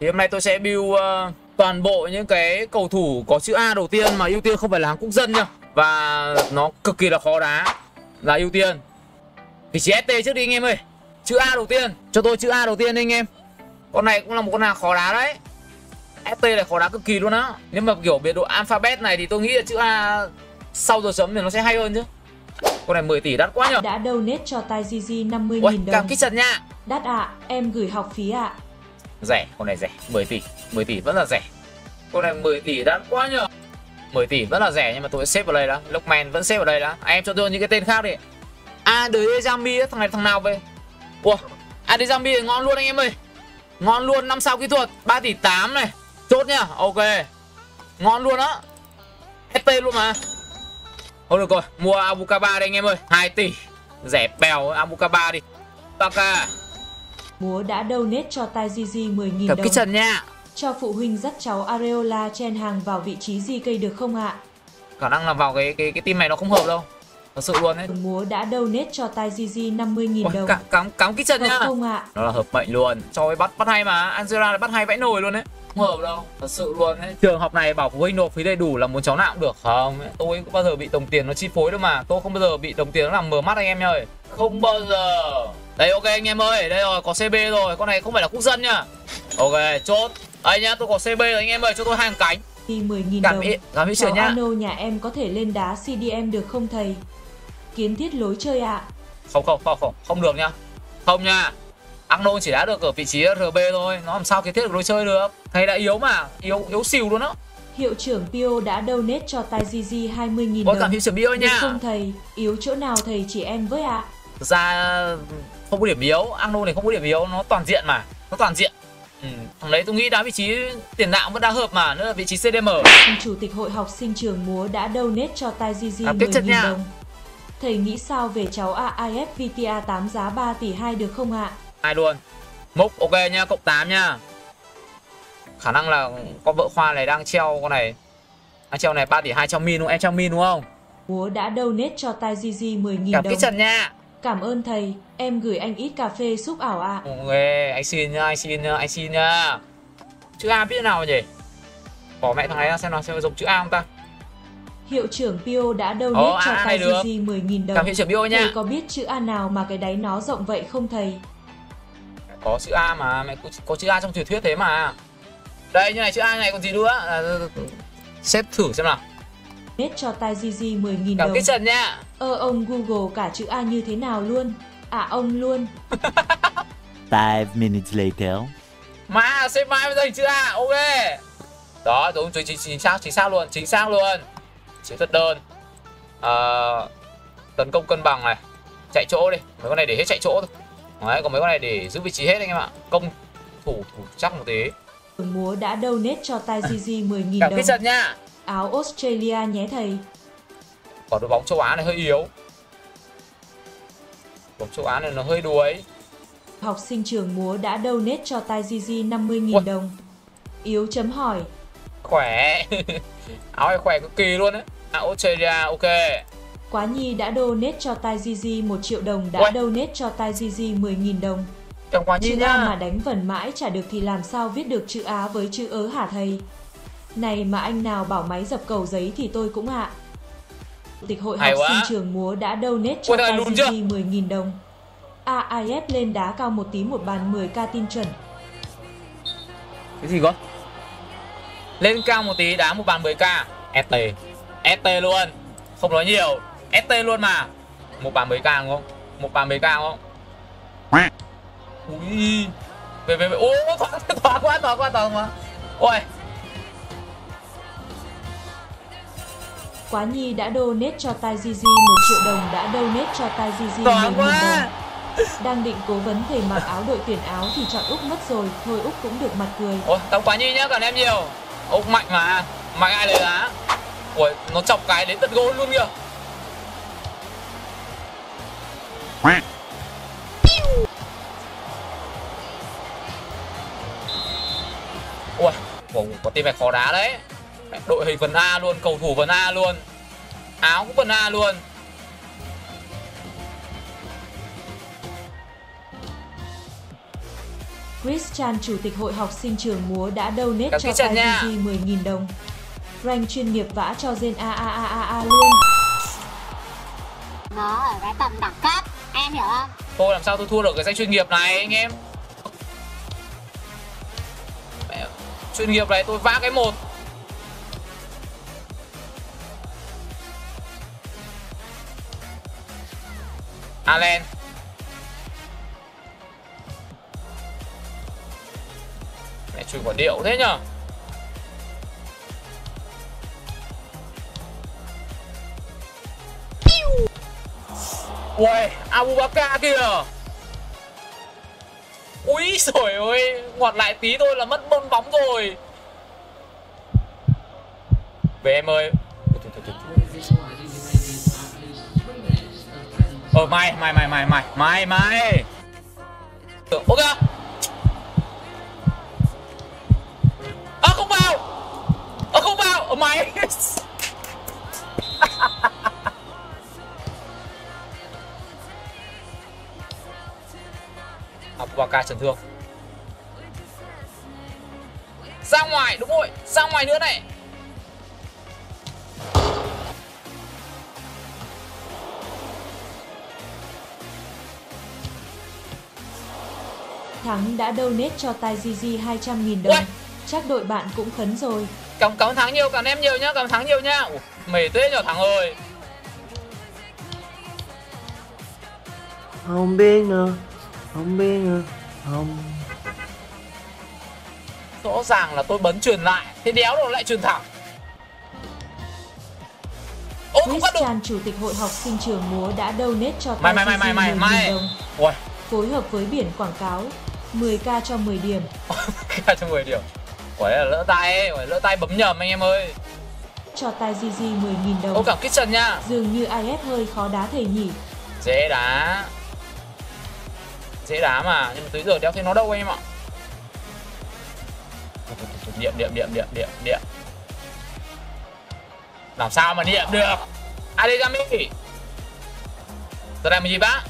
Thì hôm nay tôi sẽ build toàn bộ những cái cầu thủ có chữ A đầu tiên mà ưu tiên không phải là hàng quốc dân nhá. Và nó cực kỳ là khó đá là ưu tiên. Vị trí ST trước đi anh em ơi. Chữ A đầu tiên, cho tôi chữ A đầu tiên đi anh em. Con này cũng là một con hàng khó đá đấy. ST này khó đá cực kỳ luôn á. Nếu mà kiểu biệt độ alphabet này thì tôi nghĩ là chữ A sau giờ chấm thì nó sẽ hay hơn chứ. Con này 10 tỷ đắt quá nhở. Đã donate cho Tai GG 50.000 đồng. Cảm kích Trần nha. Đắt ạ, em gửi học phí ạ. Rẻ, con này rẻ, 10 tỷ. 10 tỷ vẫn là rẻ. Con này 10 tỷ đắt quá nhở. 10 tỷ vẫn là rẻ nhưng mà tôi sẽ xếp vào đây đã. Lockman vẫn xếp vào đây đã. Em cho tôi những cái tên khác đi. Adeyemi, thằng này thằng nào vậy? Ủa, Adeyemi ngon luôn anh em ơi. Ngon luôn, 5 sao kỹ thuật, 3 tỷ 8 này. Chốt nhá, ok. Ngon luôn á. ST luôn mà. Thôi được rồi, mua Abukaba đây anh em ơi, 2 tỷ. Rẻ bèo Abukaba đi. Taka. Múa đã donate cho Tai GG 10.000 Cảm đồng. kích Trần nha. Cho phụ huynh dắt cháu Areola chen hàng vào vị trí GK được không ạ? Khả năng là vào cái team này nó không hợp đâu. Thật sự luôn đấy. Múa đã donate cho Tai GG 50.000 đồng. Cắm kích Trần hợp nhá. không ạ? Nó là hợp mệnh luôn. Cho ấy bắt hay mà, Angela bắt hay vãi nồi luôn đấy. Không hợp đâu, thật sự luôn đấy. Trường học này bảo phụ huynh nộp phí đầy đủ là muốn cháu nào cũng được không? Tôi cũng bao giờ bị đồng tiền nó chi phối đâu mà. Tôi không bao giờ bị đồng tiền nó làm mờ mắt anh em ơi. Không bao giờ. Đây ok anh em ơi, đây rồi, có CB rồi. Con này không phải là quốc dân nhá. Ok, chốt. Đây nhá, tôi có CB rồi anh em ơi, cho tôi 2 cánh. 10.000 đồng. Cảm ơn Cháu nhá. Ano nhà em có thể lên đá CDM được không thầy? Kiến thiết lối chơi ạ. Không được nhá. Không nha. Agno chỉ đá được ở vị trí RB thôi. Nó làm sao kiến thiết được lối chơi được. Thầy đã yếu mà. Yếu xỉu luôn á. Hiệu trưởng Pio đã donate cho Tai GG 20.000 đồng. Cảm hiệu trưởng Pio nha. Được không thầy? Yếu chỗ nào thầy chỉ em với ạ? Thực ra không có điểm yếu. Agno này không có điểm yếu. Nó toàn diện mà. Nó toàn diện. Thằng đấy tôi nghĩ đá vị trí tiền đạo vẫn đá hợp mà. Nữa là vị trí CDM. Chủ tịch hội học sinh trường múa đã donate cho Tai GG 10.000 đồng. Thầy nghĩ sao về cháu AIF VTA 8 giá 3 tỷ 2 được không ạ? Ai luôn. Múc ok nha, cộng 8 nha. Khả năng là con vợ Khoa này đang treo con này. Đang treo này 3 tỷ 2 trong min đúng không? Em trong min đúng không? Múa đã donate cho Tai GG 10.000 đồng. Cảm Trần nha. Cảm ơn thầy, em gửi anh ít cà phê xúc ảo ạ. Ok, anh xin nha. Chữ A biết nào nhỉ? Bỏ mẹ thằng này ra xem nó sẽ giống chữ A không ta? Hiệu trưởng Pio đã donate cho Tai GG 10.000 đồng. Cảm hiệu trưởng Pio nha. Thầy có biết chữ A nào mà cái đáy nó rộng vậy không thầy? Có chữ A mà, mẹ có chữ A trong truyền thuyết thế mà. Đây như này chữ A này còn gì nữa? Xếp thử xem nào. Donate cho Tai GG 10.000 đồng. Cảm kích Trần nha. Ông Google cả chữ A như thế nào luôn? À ông luôn. 5 minutes later. Mà xếp mãi bây giờ chữ A, ok. Đó, đúng chính xác luôn. Chữ thật đơn. Tấn công cân bằng này. Chạy chỗ đi, mấy con này để hết chạy chỗ thôi. Đấy, còn mấy con này để giữ vị trí hết anh em ạ. Công thủ chắc một tí. Múa đã donate cho Tai GG 10.000 đồng. Cảm kích Trần nha. Áo Australia nhé thầy. Còn đội bóng châu Á này hơi yếu. Bóng châu Á này nó hơi đuối. Học sinh trường múa đã donate cho Tai GG 50.000 đồng. Yếu chấm hỏi. Khỏe. Áo này khỏe cực kỳ luôn đấy. Australia ok. Quá Nhi đã donate cho Tai GG 1 triệu đồng. Đã donate cho Tai GG 10.000 đồng. Quá Nhi chữ nhá. A mà đánh vần mãi chả được thì làm sao viết được chữ Á với chữ ớ hả thầy? Này mà anh nào bảo máy dập cầu giấy thì tôi cũng ạ. Chủ tịch hội học sinh trường múa đã donate cho Tai GG 10.000 đồng. AIF lên đá cao một tí một bàn 10k tin chuẩn. Cái gì cơ? Lên cao một tí đá một bàn 10k. ST luôn. Không nói nhiều. ST luôn mà. Một bàn 10k đúng không? Một bàn 10k đúng không? Ui. Về. Ôi, thoáng quá. Ôi. Quá Nhi đã donate cho Tai GG 1 triệu đồng. Đã donate cho Tai GG 10.000 đồng. Đang định cố vấn thầy mặc áo đội tuyển áo thì chọn Úc mất rồi. Thôi Úc cũng được mặt cười. Ôi, tao Quá Nhi nhá, cảm em nhiều. Úc mạnh mà. Mạnh ai lấy đá. Ôi, nó chọc cái đến tận gôn luôn kìa. Ui, có team này khó đá đấy. Đội hình phần A luôn, cầu thủ phần A luôn. Áo cũng phần A luôn. Christian, Chủ tịch Hội học sinh trường múa đã donate cho Taiji 10.000 đồng. Rank chuyên nghiệp vã cho Zen luôn. Nó ở cái tầm đẳng cấp, em hiểu không? Tôi làm sao tôi thua được cái danh chuyên nghiệp này anh em. Mẹ, chuyên nghiệp này tôi vã cái một. Allen. Mẹ chửi quả điệu thế nhở. Ui, Abubakar kìa. Úi trời ơi, ngoặt lại tí thôi là mất bơm bóng rồi. Về em ơi. Mày. Ô kìa. Không vào. Không vào. Mày. Abubakar chấn thương. Ra ngoài, đúng rồi, ra ngoài nữa này. Thắng đã donate cho Taiji 200.000 đồng. Chắc đội bạn cũng khấn rồi. Cảm ơn Thắng nhiều, cảm ơn em nhiều nhá, cảm ơn Thắng nhiều nhá. Mệt thế nhờ Thắng ơi. Không biết nữa. Không. Rõ ràng là tôi bấm truyền lại, thế đéo rồi lại truyền thẳng. Christian, Chủ tịch Hội học sinh trường múa đã donate cho Taiji 10.000 đồng. Ui. Phối hợp với biển quảng cáo 10k cho 10 điểm. 10k cho 10 điểm. Quả là lỡ tay ấy, lỡ tay bấm nhầm anh em ơi. Cho Taiji 10.000 đồng. Cảm kích Trần nha. Dường như IS hơi khó đá thầy nhỉ. Dễ đá mà, nhưng mà tới giờ đéo thấy nó đâu anh em ạ. Niệm. Làm sao mà niệm được. Adegami. Giờ này mình gì bác?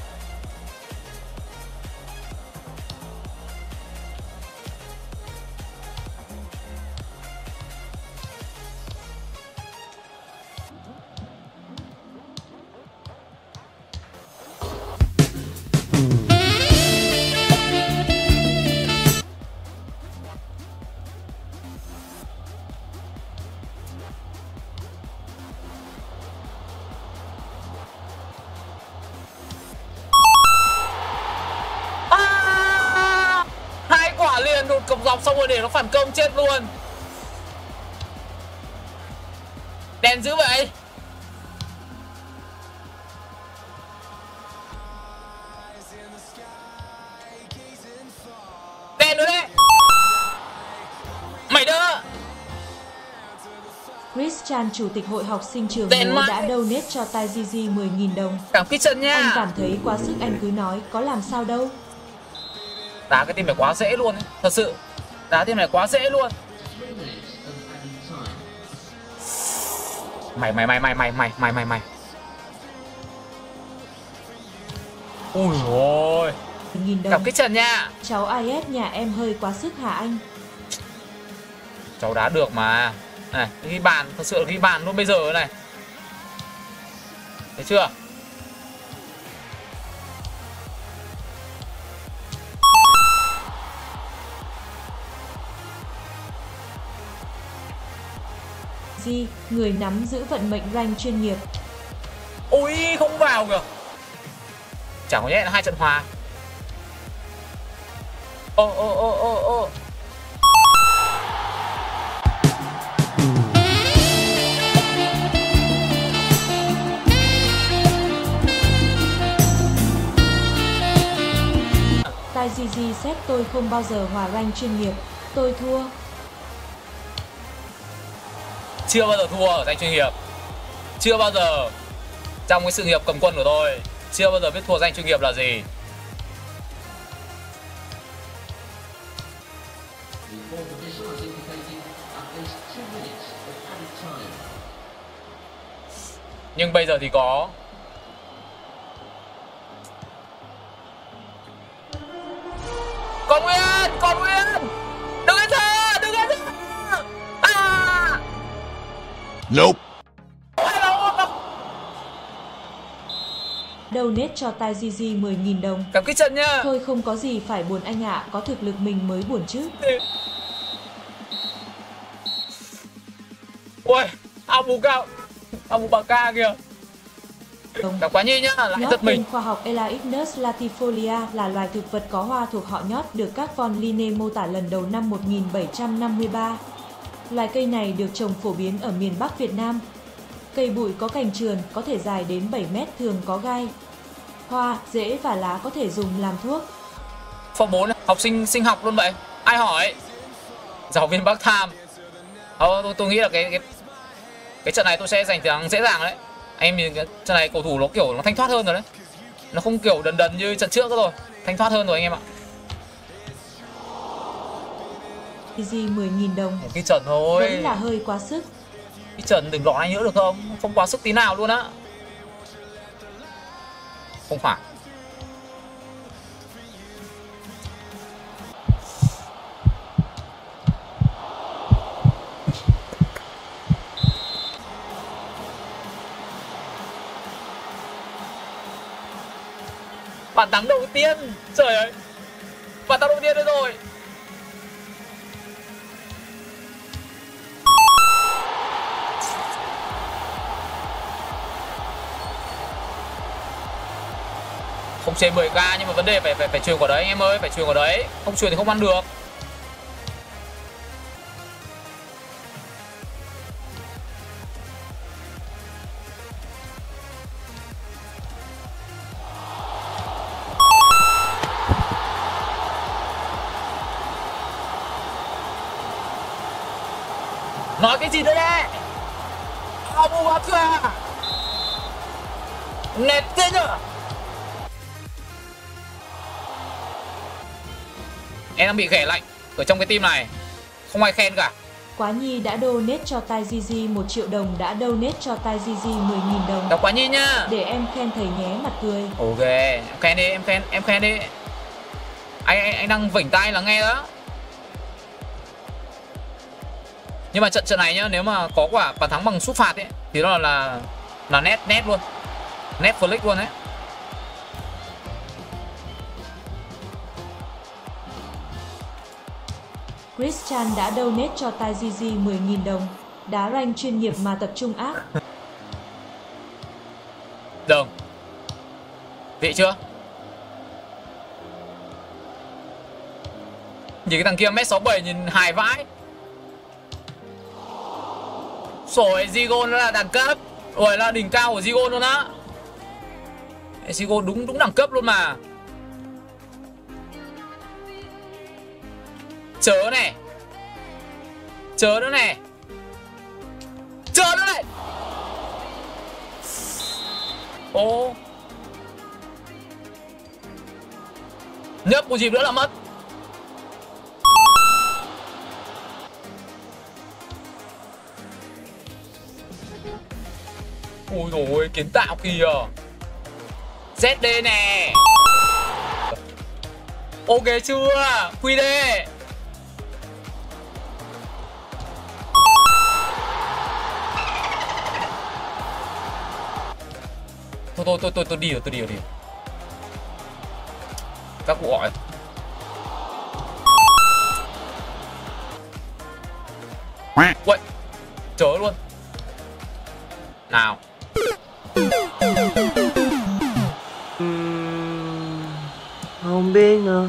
Liền đột cổng dọc xong rồi để nó phản công chết luôn. Đèn giữ vậy. Đèn nữa đấy. Mày đỡ. Christian, Chủ tịch Hội học sinh trường múa đã donate cho Taiji 10.000 đồng. Cảm kích Trần nha. Anh cảm thấy quá sức anh cứ nói, có làm sao đâu. Đá cái team này quá dễ luôn ấy. Thật sự đá team này quá dễ luôn. Mày. Ui ôi. Cảm kích Trần nha. Cháu IS nhà em hơi quá sức hả anh? Cháu đá được mà. Này, ghi bàn, thật sự là ghi bàn luôn bây giờ này. Thấy chưa? Người nắm giữ vận mệnh rank chuyên nghiệp. Ui, không vào kìa. Chẳng có nhẽ là 2 trận hòa. Taiji xét tôi không bao giờ hòa rank chuyên nghiệp. Tôi thua. Chưa bao giờ thua ở danh chuyên nghiệp. Chưa bao giờ. Trong cái sự nghiệp cầm quân của tôi, chưa bao giờ biết thua danh chuyên nghiệp là gì. Nhưng bây giờ thì có. Còn Nguyên. Đừng ăn ra. À. Nope. Donate cho Tai Gigi 10.000 đồng. Cảm kích Trần nha. Thôi không có gì phải buồn anh ạ, có thực lực mình mới buồn chứ. Ui, Abu Bakar kìa. Cảm quá Nhi nhá, lại giật mình. Khoa học Elaichnus latifolia là loài thực vật có hoa thuộc họ nhót được các von Linné mô tả lần đầu năm 1753. Loài cây này được trồng phổ biến ở miền Bắc Việt Nam. Cây bụi có cành trườn, có thể dài đến 7 mét, thường có gai. Hoa, rễ và lá có thể dùng làm thuốc. Phòng 4 học sinh sinh học luôn vậy. Ai hỏi? Giáo viên Bắc Tham. Tôi nghĩ là cái trận này tôi sẽ giành thắng dễ dàng đấy. Em nhìn cái trận này cầu thủ nó kiểu nó thanh thoát hơn rồi đấy. Nó không kiểu đần như trận trước nữa rồi. Thanh thoát hơn rồi anh em ạ. Gigi 10.000 đồng. Cái trận thôi. Vẫn là hơi quá sức. Cái trận đừng đỏ anh nữa được không? Không quá sức tí nào luôn á. Không phải. Bàn thắng đầu tiên. Trời ơi. Bàn thắng đầu tiên đây rồi. Không trên 10k nhưng mà vấn đề phải truyền quả đấy anh em ơi, phải truyền quả đấy. Không truyền thì không ăn được. Nói cái gì đấy đấy? Abu Bakar. Nét thế nhở? Em đang bị ghẻ lạnh ở trong cái team này. Không ai khen cả. Quá Nhi đã donate cho Tai Gigi 1 triệu đồng, đã donate cho Tai Gigi 10.000 đồng. Đọc Quá Nhi nhá. Để em khen thầy nhé, mặt cười. Ok, em khen đi, em khen đi. Anh đang vểnh tai lắng nghe đó. Nhưng mà trận này nhá, nếu mà có quả bàn thắng bằng sút phạt ấy thì nó là net luôn. Net flick luôn đấy. Christian đã donate cho Tai Gigi 10.000 đồng. Đá rank chuyên nghiệp mà tập trung ác. Đồng. Vị chưa? Nhìn cái thằng kia 1m67 nhìn hài vãi. Rồi Zigon nó là đẳng cấp. Rồi là đỉnh cao của Zigon luôn á. Zigon đúng đẳng cấp luôn mà. Chớ này. Chớ nữa này. Chớ nữa này. Ô. Nhấp một dịp nữa là mất. Ôi dồi ôi, kiến tạo kìa. ZD nè. Ok chưa? QD. Tôi đi rồi. Các cụ gọi. Uầy, chớ luôn. Nào. Không biết nữa.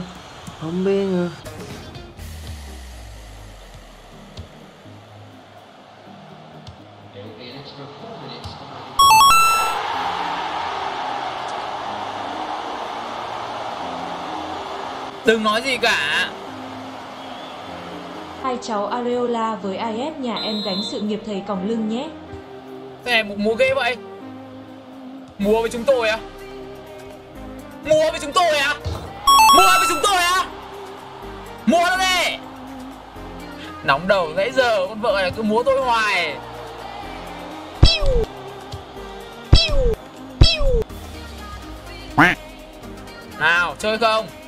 Đừng nói gì cả. Hai cháu Areola với IF nhà em gánh sự nghiệp thầy còng lưng nhé. Cái này mua ghê vậy. Mua với chúng tôi à? Mua với chúng tôi à? Mua nó đi. Nóng đầu nãy giờ con vợ này cứ múa tôi hoài. Nào chơi không?